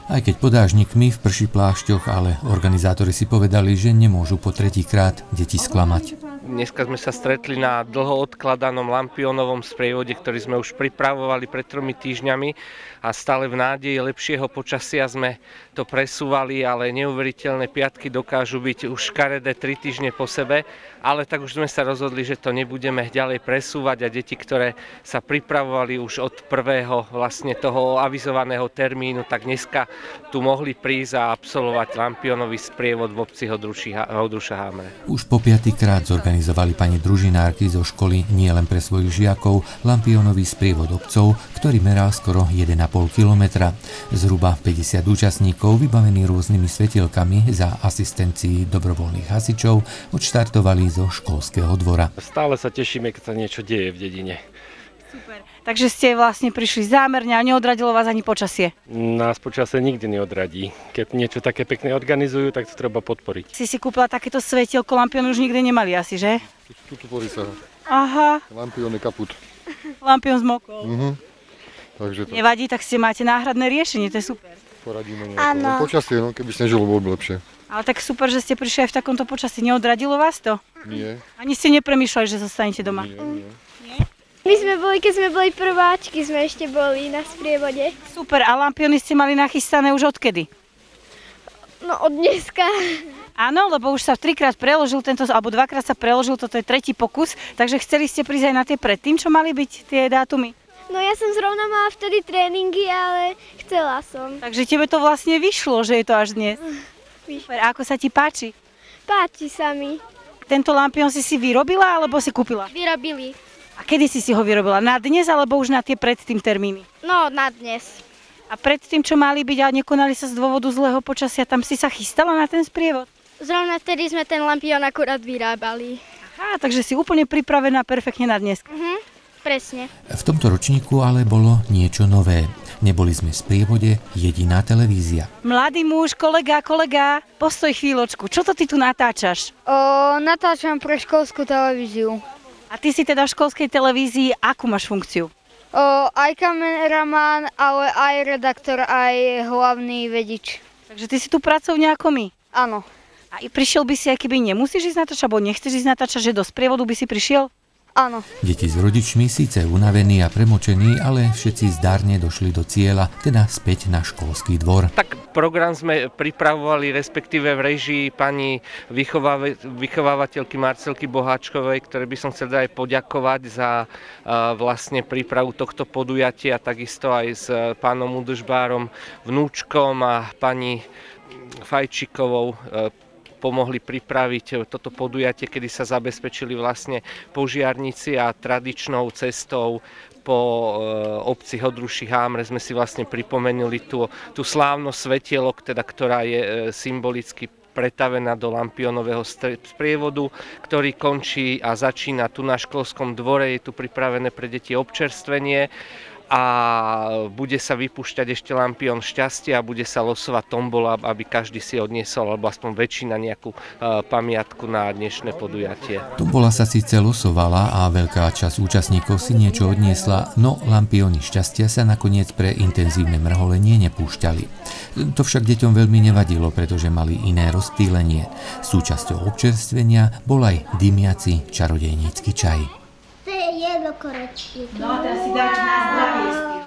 Aj keď podážnikmi v prší plášťoch, ale organizátori si povedali, že nemôžu po tretíkrát deti sklamať. Dneska sme sa stretli na dlho odkladanom Lampionovom sprievode, ktorý sme už pripravovali pred 3 týždňami a stále v nádeji lepšieho počasia sme to presúvali, ale neuveriteľné piatky dokážu byť už škaredé 3 týždne po sebe, ale tak už sme sa rozhodli, že to nebudeme ďalej presúvať a deti, ktoré sa pripravovali už od prvého vlastne toho avizovaného termínu, tak dneska tu mohli prísť a absolvovať Lampionový sprievod v obci Hodruša Hámre. Už po 5. krát zorganizovali pani družinárky zo školy nielen pre svojich žiakov Lampionový sprievod obcov, ktorý meral skoro 1,5 kilometra. Zhruba 50 účastníkov, vybavení rôznymi svetielkami za asistencii dobrovoľných hasičov, odštartovali zo školského dvora. Stále sa tešíme, keď sa niečo deje v dedine. Super. Takže ste vlastne prišli zámerne a neodradilo vás ani počasie? Nás počasie nikdy neodradí. Keď niečo také pekné organizujú, tak to treba podporiť. Si kúpila takéto svetielko, Lampion už nikdy nemali asi, že? Tuto porí sa. Aha. Lampion je kaput. Lampion zmokol. Takže to... Nevadí, tak máte náhradné riešenie, to je super. Poradíme nejako. Počasie, no, keby snežilo, bolo by lepšie. Ale tak super, že ste prišli aj v takomto počasí. Neodradilo vás to? Nie. Ani ste nepremýšľali, že zostanete doma? Nie. My sme boli, keď sme boli prváčky, sme ešte boli na sprievode. Super, a lampiony ste mali nachystané už odkedy? No od dneska. Áno, lebo už sa 3-krát preložil tento, alebo 2-krát sa preložil, toto je 3. pokus, takže chceli ste prísť aj na tie predtým, čo mali byť tie dátumy? No ja som zrovna mala vtedy tréningy, ale chcela som. Takže tebe to vlastne vyšlo, že je to až dnes. Super, a ako sa ti páči? Páči sa mi. Tento lampión si vyrobila, alebo si kúpila? Vyrobili. A kedy si ho vyrobila? Na dnes, alebo už na tie predtým termíny? No, na dnes. A predtým, čo mali byť a nekonali sa z dôvodu zlého počasia, tam si sa chystala na ten sprievod? Zrovna vtedy sme ten lampión akurát vyrábali. Aha, takže si úplne pripravená perfektne na dnes. Presne. V tomto ročníku ale bolo niečo nové. Neboli sme v sprievode jediná televízia. Mladý muž, kolega, postoj chvíľočku. Čo to ty tu natáčaš? Natáčam pre školskú televíziu. A ty si teda v školskej televízii, akú máš funkciu? Aj kameraman, ale aj redaktor, aj hlavný vedič. Takže ty si tu pracovne ako my? Áno. A prišiel by si, aj keby nemusíš ísť natáčať, alebo nechceš ísť natáčať, že do sprievodu by si prišiel? Áno. Deti s rodičmi síce unavení a premočení, ale všetci zdarne došli do cieľa, teda späť na školský dvor. Tak program sme pripravovali, respektíve v režii pani vychovávateľky Marcelky Boháčkovej, ktoré by som chcel aj poďakovať za vlastne prípravu tohto podujatia, takisto aj s pánom údržbárom Vnúčkom a pani Fajčikovou pomohli pripraviť toto podujatie, kedy sa zabezpečili vlastne požiarníci a tradičnou cestou po obci Hodruši Hámre sme si vlastne pripomenuli tú slávnosť svetielok, teda, ktorá je symbolicky pretavená do Lampionového sprievodu, ktorý končí a začína tu na školskom dvore. Je tu pripravené pre deti občerstvenie a bude sa vypúšťať ešte lampión šťastia a bude sa losovať tombola, aby každý si odniesol, alebo aspoň väčšina nejakú pamiatku na dnešné podujatie. Tombola sa síce losovala a veľká časť účastníkov si niečo odniesla, no lampióny šťastia sa nakoniec pre intenzívne mrholenie nepúšťali. To však deťom veľmi nevadilo, pretože mali iné rozptýlenie. Súčasťou občerstvenia bol aj dymiaci čarodejnícky čaj. To je jednokorečník. No a teraz si dáte na zdravie.